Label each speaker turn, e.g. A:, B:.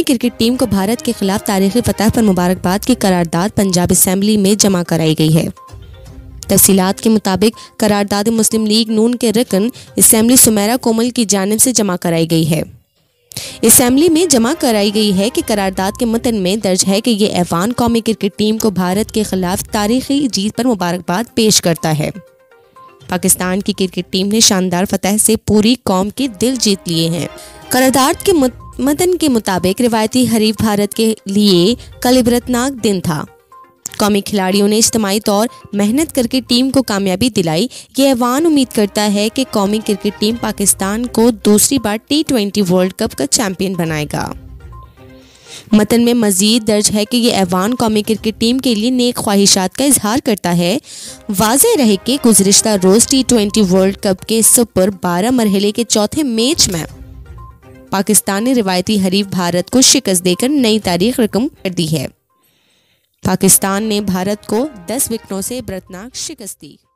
A: Cricket team को भारत के खिलाफ तारीखी फतह पर मुबारकबाद की करारदाद पंजाब असेंबली में जमा कराई गई है। तफसीलात के मुताबिक करारदाद मुस्लिम लीग नून के रकन असेंबली सुमेरा कोमल की जानिब से जमा कराई गई है। असेंबली में जमा कराई गई है कि करारदाद के मतन में दर्ज है कि ये ऐवान कौमी क्रिकेट टीम को भारत के खिलाफ तारीखी जीत पर मुबारकबाद पेश करता है। पाकिस्तान की क्रिकेट टीम ने शानदार फतह से पूरी कौम के दिल जीत लिए हैं। करारदाद के मतन के मुताबिक रिवायती हरीफ भारत के लिए कल इबरतनाक दिन था। कौमी खिलाड़ियों ने इज्तिमाई तौर मेहनत करके टीम को कामयाबी दिलाई। ये ऐवान उम्मीद करता है कि कौमी क्रिकेट टीम पाकिस्तान को दूसरी बार T20 वर्ल्ड कप का चैंपियन बनाएगा। मतन में मजीद दर्ज है कि ये ऐवान कौमी क्रिकेट टीम के लिए नेक ख्वाहिशात का इजहार करता है। वाज़ेह रहे कि गुज़िश्ता रोज़ T20 वर्ल्ड कप के सुपर 12 मरहले के चौथे मैच में पाकिस्तान ने रिवायती हरीफ भारत को शिकस्त देकर नई तारीख रकम कर दी है। पाकिस्तान ने भारत को 10 विकेटों से इबरतनाक शिकस्त दी।